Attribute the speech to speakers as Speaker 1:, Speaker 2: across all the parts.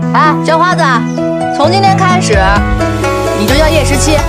Speaker 1: 哎，小花子，从今天开始，你就叫叶17。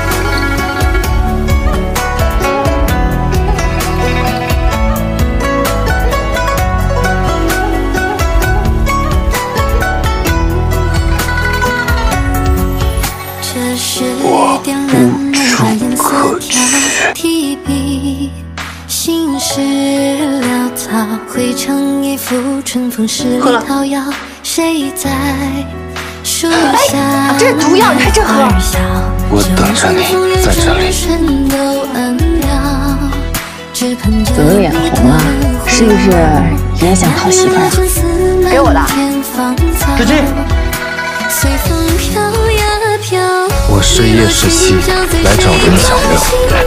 Speaker 2: 我无处可去。
Speaker 3: 心事潦草，汇成一幅春风十里桃夭。谁在树下？
Speaker 1: 这是毒药，你还真喝？
Speaker 2: 我等着你在这里。
Speaker 4: 怎么脸红了？是不是也想讨媳妇儿啊？
Speaker 1: 给我的。
Speaker 2: 志基。我是叶17，来找林小六。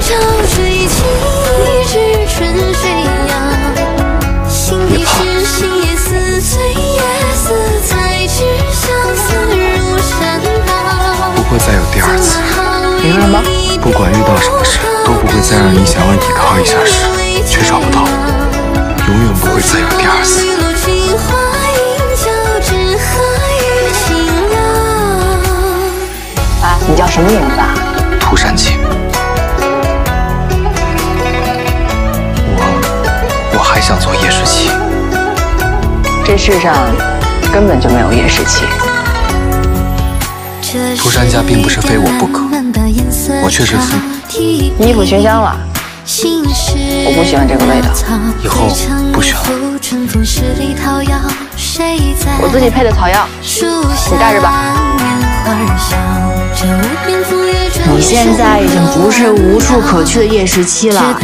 Speaker 2: 别怕，不会再有第二次。
Speaker 1: 明白了吗？
Speaker 2: 不管遇到什么事，都不会再让你想要依靠一下时，却找不到。永远不会再有第二次。
Speaker 4: 你叫什么名字啊？
Speaker 2: 涂山璟。我还想做叶17。
Speaker 4: 这世上根本就没有叶17。
Speaker 2: 涂山家并不是非我不可，我确实是。
Speaker 4: 衣服熏香了，我不喜欢这个味道，
Speaker 2: 以后不需要。
Speaker 4: 我自己配的草药，你带着吧。
Speaker 1: 你现在已经不是无处可去的叶17了。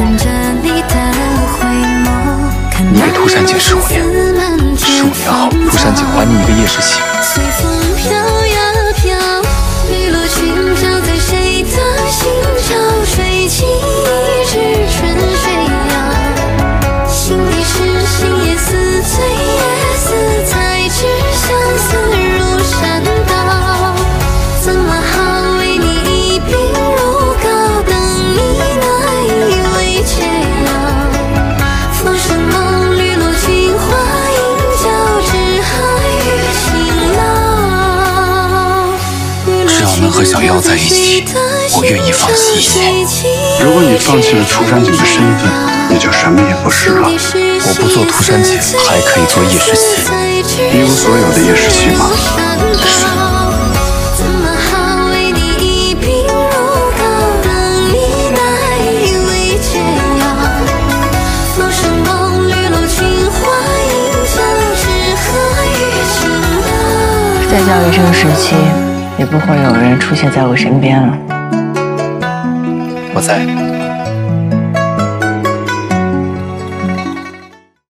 Speaker 2: 你给涂山璟15年，15年后涂山璟还你一个叶17。能和小妖在一起，我愿意放弃一切。
Speaker 5: 如果你放弃了涂山璟的身份，你就什么也不是了。
Speaker 2: 我不做涂山璟，还可以做叶17，
Speaker 5: 一无所有的叶17吗？
Speaker 4: 再叫一声17。也不会有人出现在我身边了。
Speaker 2: 我在。